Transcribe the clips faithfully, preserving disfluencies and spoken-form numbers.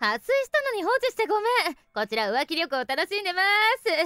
発水したのに放置してごめん。こちら浮気旅行楽しんでます。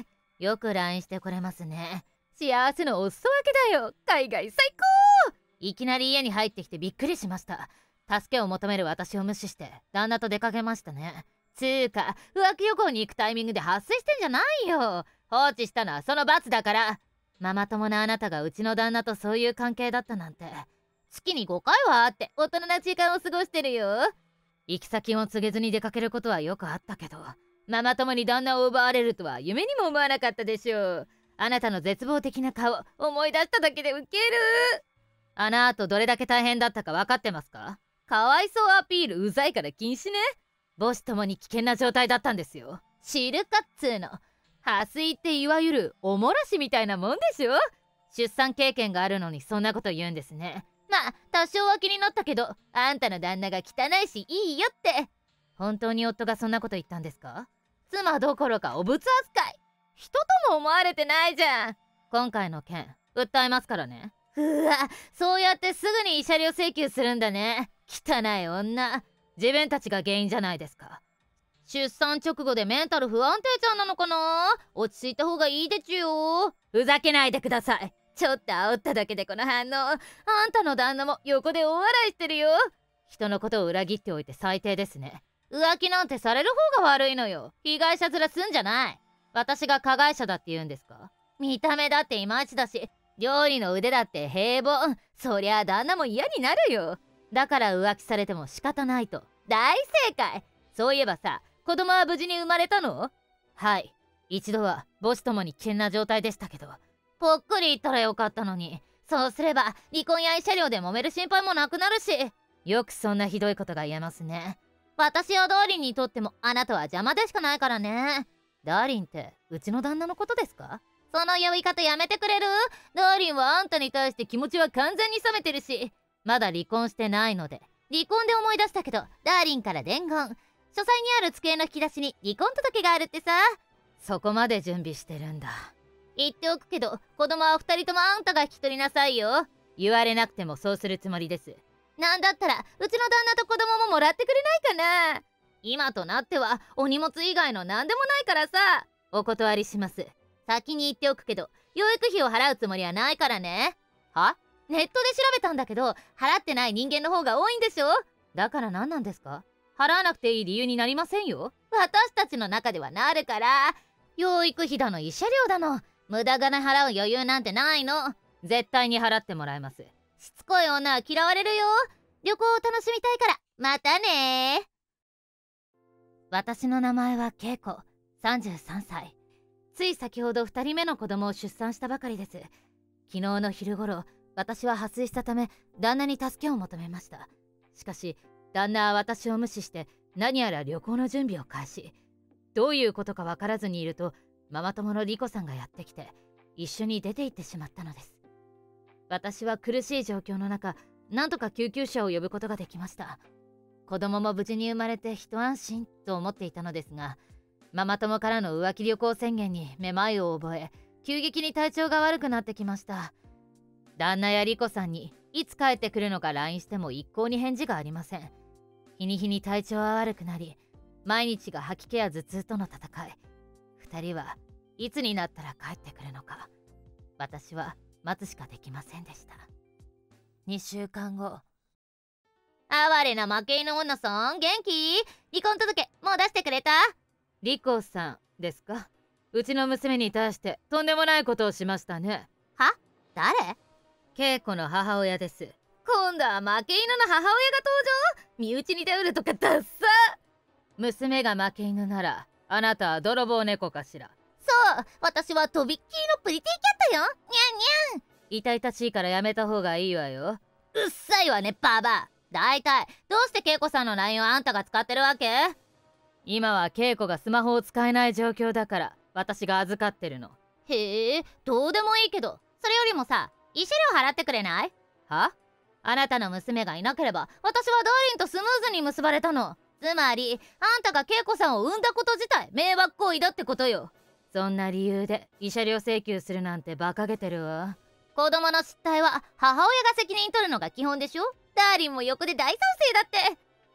よく ライン してくれますね。幸せのお裾分けだよ。海外最高。いきなり家に入ってきてびっくりしました。助けを求める私を無視して旦那と出かけましたね。つーか浮気旅行に行くタイミングで発生してんじゃないよ。放置したのはその罰だから。ママ友のあなたがうちの旦那とそういう関係だったなんて。月にごかいは会って大人な時間を過ごしてるよ。行き先も告げずに出かけることはよくあったけど、ママ友に旦那を奪われるとは夢にも思わなかったでしょう。あなたの絶望的な顔思い出しただけでウケる。あの後どれだけ大変だったか分かってますか？かわいそうアピールうざいから禁止ね。母子ともに危険な状態だったんですよ。知るかっつーの。破水っていわゆるおもらしみたいなもんでしょ。出産経験があるのにそんなこと言うんですね。まあ多少は気になったけど、あんたの旦那が汚いしいいよって。本当に夫がそんなこと言ったんですか？妻どころかお物扱い。人とも思われてないじゃん。今回の件訴えますからね。うわ、そうやってすぐに慰謝料請求するんだね。汚い女。自分たちが原因じゃないですか。出産直後でメンタル不安定ちゃんなのかな。落ち着いた方がいいでちゅよ。ふざけないでください。ちょっと煽っただけでこの反応。あんたの旦那も横で大笑いしてるよ。人のことを裏切っておいて最低ですね。浮気なんてされる方が悪いのよ。被害者面すんじゃない。私が加害者だって言うんですか？見た目だっていまいちだし、料理の腕だって平凡。そりゃあ旦那も嫌になるよ。だから浮気されても仕方ないと。大正解。そういえばさ、子供は無事に生まれたの？はい。一度は母子ともに危険な状態でしたけど、ぽっくり言ったらよかったのに。そうすれば離婚や慰謝料で揉める心配もなくなるし。よくそんなひどいことが言えますね。私やダーリンにとってもあなたは邪魔でしかないからね。ダーリンってうちの旦那のことですか？その呼び方やめてくれる？ダーリンはあんたに対して気持ちは完全に冷めてるし、まだ離婚してないので。離婚で思い出したけど、ダーリンから伝言。書斎にある机の引き出しに離婚届があるってさ。そこまで準備してるんだ。言っておくけど、子供は二人ともあんたが引き取りなさいよ。言われなくてもそうするつもりです。なんだったらうちの旦那と子供ももらってくれないかな。今となってはお荷物以外の何でもないからさ。お断りします。先に言っておくけど、養育費を払うつもりはないからね。は？ネットで調べたんだけど、払ってない人間の方が多いんでしょ。だから何なんですか？払わなくていい理由になりませんよ。私たちの中ではなるから。養育費だの慰謝料だの、無駄金払う余裕なんてないの。絶対に払ってもらいます。しつこい女は嫌われるよ。旅行を楽しみたいからまたね。私の名前は恵子、さんじゅうさんさい。つい先ほどふたりめの子供を出産したばかりです。昨日の昼頃、私は破水したため旦那に助けを求めました。しかし旦那は私を無視して何やら旅行の準備を開始。どういうことか分からずにいると、ママ友のリコさんがやってきて一緒に出て行ってしまったのです。私は苦しい状況の中、なんとか救急車を呼ぶことができました。子供も無事に生まれて一安心と思っていたのですが、ママ友からの浮気旅行宣言にめまいを覚え、急激に体調が悪くなってきました。旦那やリコさんにいつ帰ってくるのか ライン しても一向に返事がありません。日に日に体調は悪くなり、毎日が吐き気や頭痛との戦い。二人はいつになったら帰ってくるのか、私は待つしかできませんでした。にしゅうかんご。哀れな負け犬女さん、元気？離婚届もう出してくれた？リコさんですか？うちの娘に対してとんでもないことをしましたね。は？誰？恵子の母親です。今度は負け犬の母親が登場？身内に頼るとかダッサ。娘が負け犬ならあなたは泥棒猫かしら？そう、私はとびっきりのプリティキャットよ。にゃんにゃん。痛々しいからやめた方がいいわよ。うっさいわねババア。だいたいどうして恵子さんの ライン をあんたが使ってるわけ？今は恵子がスマホを使えない状況だから私が預かってるの。へえ、どうでもいいけど、それよりもさ、慰謝料払ってくれない？は？あなたの娘がいなければ私はダーリンとスムーズに結ばれたの。つまりあんたが恵子さんを産んだこと自体迷惑行為だってことよ。そんな理由で慰謝料請求するなんて馬鹿げてるわ。子供の失態は母親が責任取るのが基本でしょ。ダーリンも横で大賛成だって。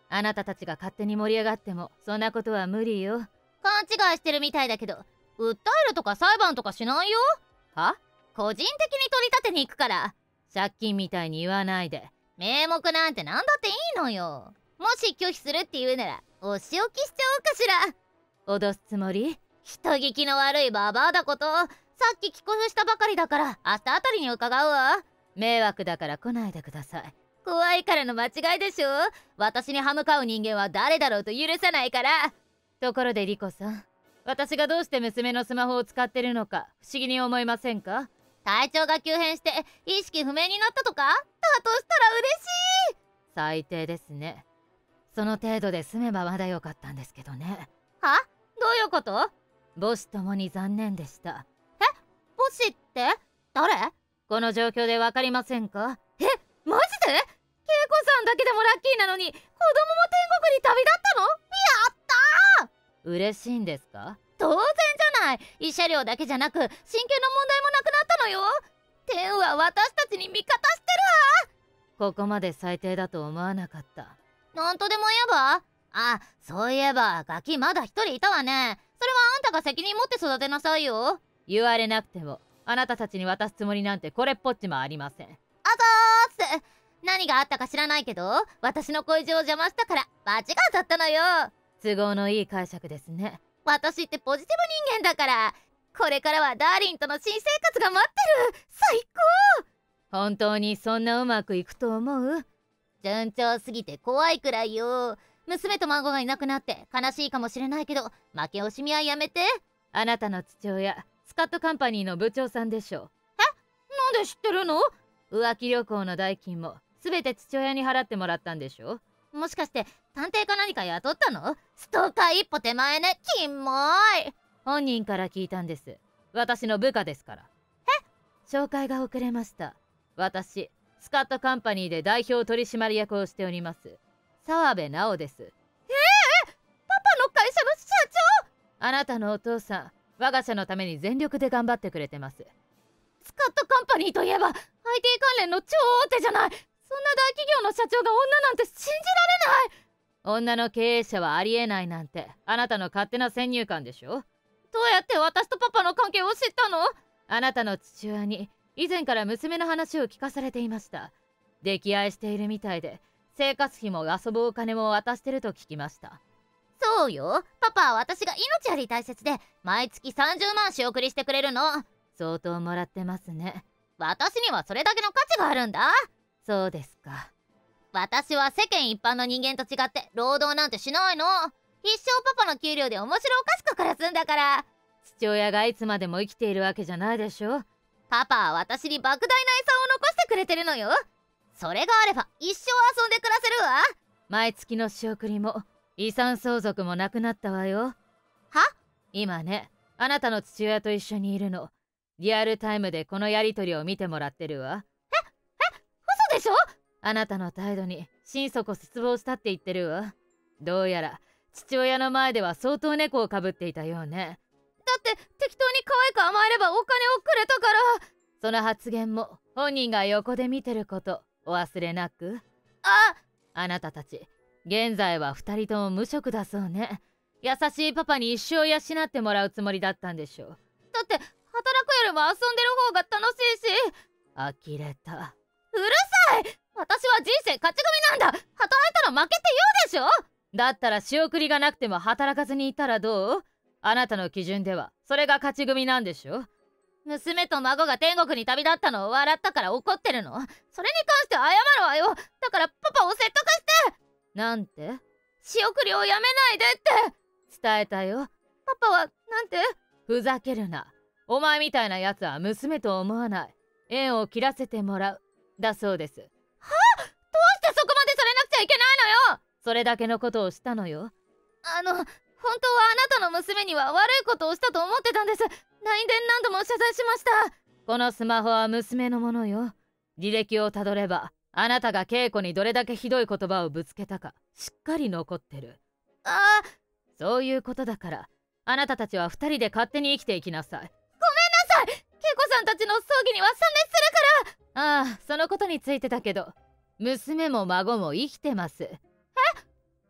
あなたたちが勝手に盛り上がってもそんなことは無理よ。勘違いしてるみたいだけど、訴えるとか裁判とかしないよ。は？個人的に取り立てに行くから。借金みたいに言わないで。名目なんてなんだっていいのよ。もし拒否するって言うならお仕置きしちゃおうかしら。脅すつもり？人聞きの悪いババアだこと。さっき帰国したばかりだから明日あたりに伺うわ。迷惑だから来ないでください。怖いからの間違いでしょ。私に歯向かう人間は誰だろうと許さないから。ところでリコさん、私がどうして娘のスマホを使ってるのか不思議に思いませんか？体調が急変して意識不明になったとか？だとしたら嬉しい。最低ですね。その程度で済めばまだよかったんですけどね。は？どういうこと？母子ともに残念でした。え？母子って誰？この状況でわかりませんか？え、マジで？恵子さんだけでもラッキーなのに子供も天国に旅立ったの？やったー！嬉しいんですか？当然じゃない。慰謝料だけじゃなく親権の問題もなくなったのよ。天は私たちに味方してるわ。ここまで最低だと思わなかった。なんとでも言えば？あ、そういえばガキまだ一人いたわね。それはあんたが責任持って育てなさいよ。言われなくてもあなたたちに渡すつもりなんてこれっぽっちもありません。あざーす。何があったか知らないけど私の恋路を邪魔したから罰が当たったのよ。都合のいい解釈ですね。私ってポジティブ人間だから。これからはダーリンとの新生活が待ってる。最高。本当にそんなうまくいくと思う？順調すぎて怖いくらいよ。娘と孫がいなくなって悲しいかもしれないけど負け惜しみはやめて。あなたの父親スカットカンパニーの部長さんでしょ。え？なんで知ってるの？浮気旅行の代金も全て父親に払ってもらったんでしょ。もしかして探偵か何か雇ったの？ストーカー一歩手前ね。キモい。本人から聞いたんです。私の部下ですから。え？紹介が遅れました。私スカットカンパニーで代表取締役をしております澤部直です。ええー、パパの会社の社長？あなたのお父さん我が社のために全力で頑張ってくれてます。スカットカンパニーといえば アイティー 関連の超大手じゃない。そんな大企業の社長が女なんて信じられない。女の経営者はありえないなんてあなたの勝手な先入観でしょ。どうやって私とパパの関係を知ったの？あなたの父親に以前から娘の話を聞かされていました。溺愛しているみたいで生活費も遊ぶお金も渡してると聞きました。そうよ。パパは私が命より大切で毎月さんじゅうまん仕送りしてくれるの。相当もらってますね。私にはそれだけの価値があるんだ。そうですか。私は世間一般の人間と違って労働なんてしないの。一生パパの給料で面白おかしく暮らすんだから。父親がいつまでも生きているわけじゃないでしょ。パパは私に莫大な遺産を残してくれてるのよ。それがあれば一生遊んで暮らせるわ。毎月の仕送りも遺産相続もなくなったわよ。は？今ね、あなたの父親と一緒にいるの。リアルタイムでこのやりとりを見てもらってるわ。え？え？嘘でしょ？あなたの態度に心底失望したって言ってるわ。どうやら父親の前では相当猫をかぶっていたようね。だって適当に可愛く甘えればお金をくれたから。その発言も本人が横で見てることお忘れなく。ああなたたち現在は二人とも無職だそうね。優しいパパに一生養ってもらうつもりだったんでしょう。だって働くよりも遊んでる方が楽しいし。呆れた。うるさい。私は人生勝ち組なんだ。働いたら負けって言うでしょ。だったら仕送りがなくても働かずにいたらどう？あなたの基準ではそれが勝ち組なんでしょ。娘と孫が天国に旅立ったのを笑ったから怒ってるの？それに関して謝るわよ。だからパパを説得して。なんて？仕送りをやめないでって伝えたよ。パパはなんて？ふざけるな。お前みたいなやつは娘と思わない。縁を切らせてもらうだそうです。はあ？どうしてそこまでされなくちゃいけないのよ。それだけのことをしたのよ。あの本当はあなたの娘には悪いことをしたと思ってたんです。ライン で何度も謝罪しました。このスマホは娘のものよ。履歴をたどればあなたが稽古にどれだけひどい言葉をぶつけたかしっかり残ってる。ああ、そういうことだからあなたたちは二人で勝手に生きていきなさい。ごめんなさい。恵子さんたちの葬儀には参列するから。ああ、そのことについてだけど娘も孫も生きてます。え？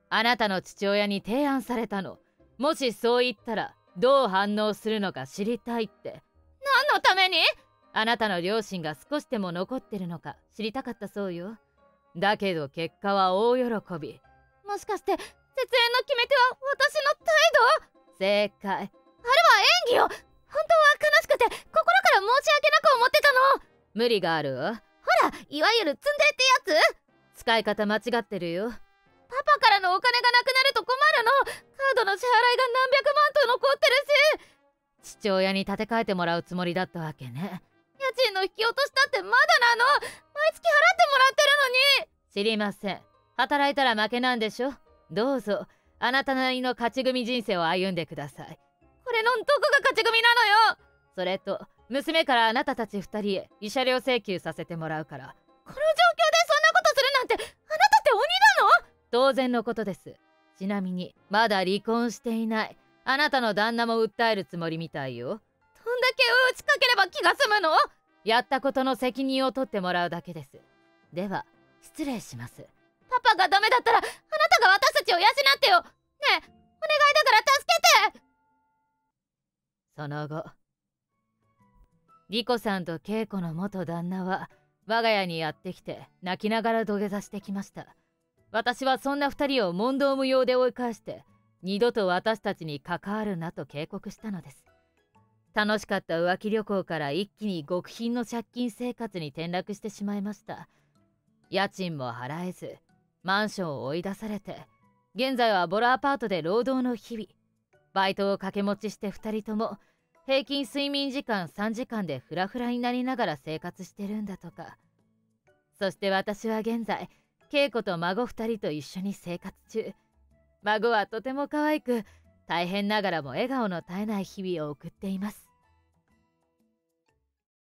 あなたの父親に提案されたの。もしそう言ったらどう反応するのか知りたいって。何のために？あなたの両親が少しでも残ってるのか知りたかったそうよ。だけど結果は大喜び。もしかして絶縁の決め手は私の態度？正解。あれは演技よ。本当は悲しくて心から申し訳なく思ってたの。無理があるわ。ほら、いわゆるツンデってやつ。使い方間違ってるよ。パパからのお金がなくなると困るの。カードの支払いが何百万と残ってるし。父親に立て替えてもらうつもりだったわけね。家賃の引き落としだってまだなの。毎月払ってもらってるのに。知りません。働いたら負けなんでしょ。どうぞあなたなりの勝ち組人生を歩んでください。これのどこが勝ち組なのよ。それと娘からあなたたち二人へ慰謝料請求させてもらうから。この状況でそんなことするなんて、あなたって鬼なの？当然のことです。ちなみにまだ離婚していないあなたの旦那も訴えるつもりみたいよ。どんだけ打ちかければ気が済むの？やったことの責任を取ってもらうだけです。では失礼します。パパがダメだったらあなたが私たちを養ってよ。ねえ、お願いだから助けて。その後、リコさんとケイコの元旦那は我が家にやってきて泣きながら土下座してきました。私はそんな二人を問答無用で追い返して二度と私たちに関わるなと警告したのです。楽しかった浮気旅行から一気に極貧の借金生活に転落してしまいました。家賃も払えずマンションを追い出されて、現在はボロアパートで労働の日々。バイトを掛け持ちして二人とも平均睡眠時間さんじかんでフラフラになりながら生活してるんだとか。そして私は現在恵子と孫二人と一緒に生活中。孫はとても可愛く大変ながらも笑顔の絶えない日々を送っています。